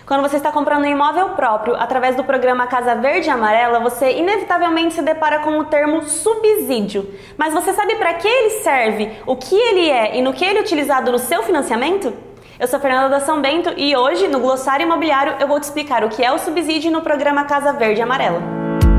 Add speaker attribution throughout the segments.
Speaker 1: Quando você está comprando um imóvel próprio através do programa Casa Verde e Amarela, você inevitavelmente se depara com o termo subsídio. Mas você sabe para que ele serve, o que ele é e no que ele é utilizado no seu financiamento? Eu sou Fernanda da São Bento e hoje, no Glossário Imobiliário, eu vou te explicar o que é o subsídio no programa Casa Verde e Amarela.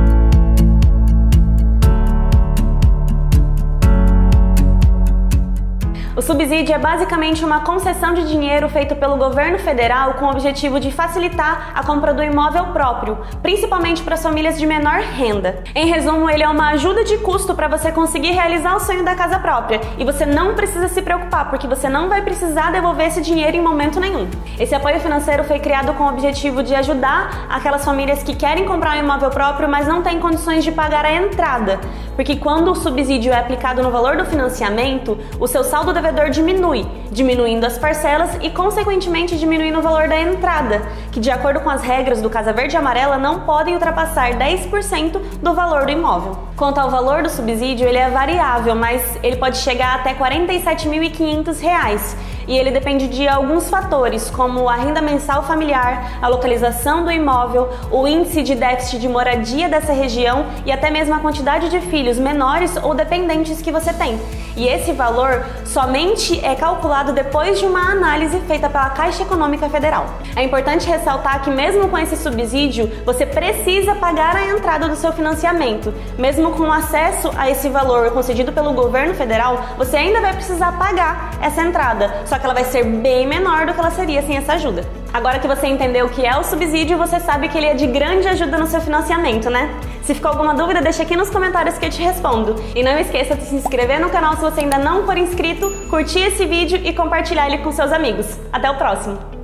Speaker 1: O subsídio é basicamente uma concessão de dinheiro feito pelo governo federal com o objetivo de facilitar a compra do imóvel próprio, principalmente para as famílias de menor renda. Em resumo, ele é uma ajuda de custo para você conseguir realizar o sonho da casa própria e você não precisa se preocupar, porque você não vai precisar devolver esse dinheiro em momento nenhum. Esse apoio financeiro foi criado com o objetivo de ajudar aquelas famílias que querem comprar um imóvel próprio, mas não têm condições de pagar a entrada, porque quando o subsídio é aplicado no valor do financiamento, o seu saldo devedor diminui, diminuindo as parcelas e, consequentemente, diminuindo o valor da entrada, que, de acordo com as regras do Casa Verde e Amarela, não podem ultrapassar 10% do valor do imóvel. Quanto ao valor do subsídio, ele é variável, mas ele pode chegar até R$ 47.500 e ele depende de alguns fatores, como a renda mensal familiar, a localização do imóvel, o índice de déficit de moradia dessa região e até mesmo a quantidade de filhos menores ou dependentes que você tem. E esse valor somente é calculado depois de uma análise feita pela Caixa Econômica Federal. É importante ressaltar que mesmo com esse subsídio, você precisa pagar a entrada do seu financiamento. Mesmo com acesso a esse valor concedido pelo governo federal, você ainda vai precisar pagar essa entrada, só que ela vai ser bem menor do que ela seria sem essa ajuda. Agora que você entendeu o que é o subsídio, você sabe que ele é de grande ajuda no seu financiamento, né? Se ficou alguma dúvida, deixa aqui nos comentários que eu te respondo. E não esqueça de se inscrever no canal se você ainda não for inscrito, curtir esse vídeo e compartilhar ele com seus amigos. Até o próximo!